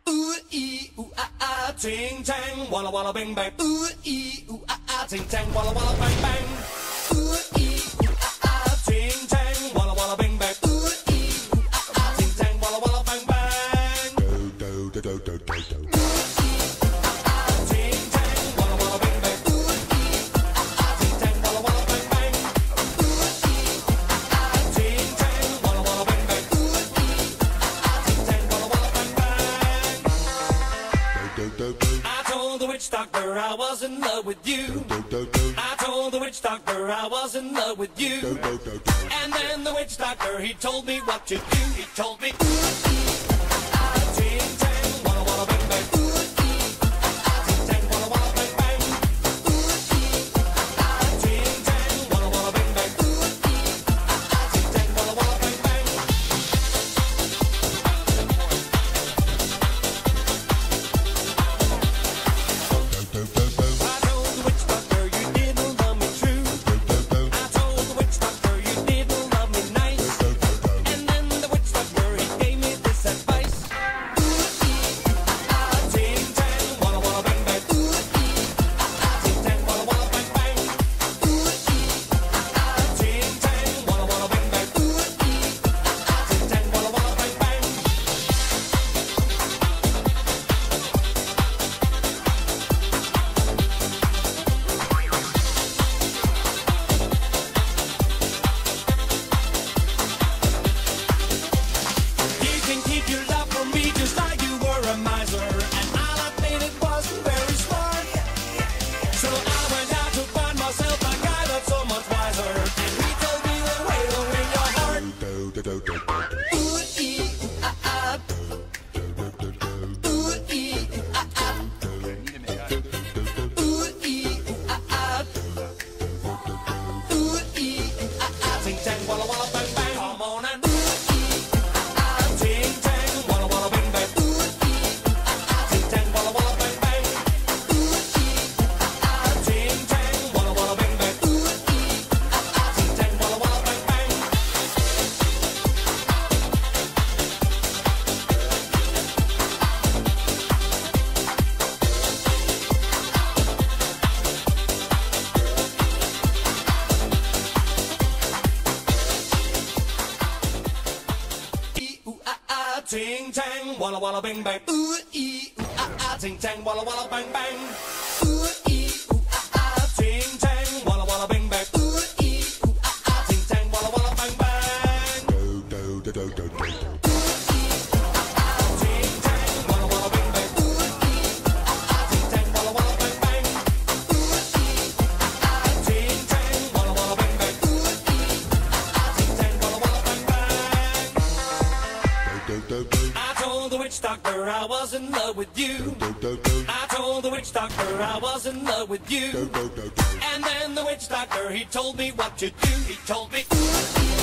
Ooh ee ooh ah ah, ting tang, walla walla bang bang. Ooh ee ooh ah ah, ting tang, walla walla bang bang. Ooh ee ooh ah ah, ting tang, walla walla bang bang. Ooh ee ooh ah ah, ting tang, walla walla bang bang. Do do do do do do do. I told the witch doctor I was in love with you. I told the witch doctor I was in love with you. And then the witch doctor, he told me what to do. He told me, ting tang, walla walla bang bang. Ting tang, walla walla bang bang. Ting tang, walla walla bang bang. Ting tang, walla walla bang bang. I told the witch doctor you didn't love me true. I told the witch doctor you didn't love me nice. And then the witch doctor, he gave me this advice. Ting tang, walla walla bang bang. Ting tang, walla walla bang bang. Ting tang, walla walla bang bang. Ting tang, walla walla bang bang. You can keep your love from me just like you were a miser. And I'll admit it wasn't very smart. So I went out to find myself a guy that's so much wiser. And he told me the way to win your heart. Ooh ee ooh ah ah. Ooh ee ooh ah ah. Ooh ee ooh ah ah. Ooh ee ooh ah ah. Ting tang, walla walla bang bang. Come on and ting tang, walla walla bang bang. Ting tang, walla walla bang bang. Ting tang, walla walla bang bang. Ting tang, walla walla bang bang. Ee ooh ah ah, ting tang, walla walla bang bang. Ooh ee ooh ah ah, ting tang, walla walla bang bang. Ooh ee ooh ah ah, ting tang, walla walla bang bang. Ooh ee ooh ah ah, ting tang, walla walla bang bang. Ting tang, walla walla bang bang. Ting tang, walla walla bang bang. Ting tang, walla walla bang bang. Ting tang, walla walla bang bang. I told the witch doctor I was in love with you. I told the witch doctor I was in love with you. And then the witch doctor, he told me what to do. He told me,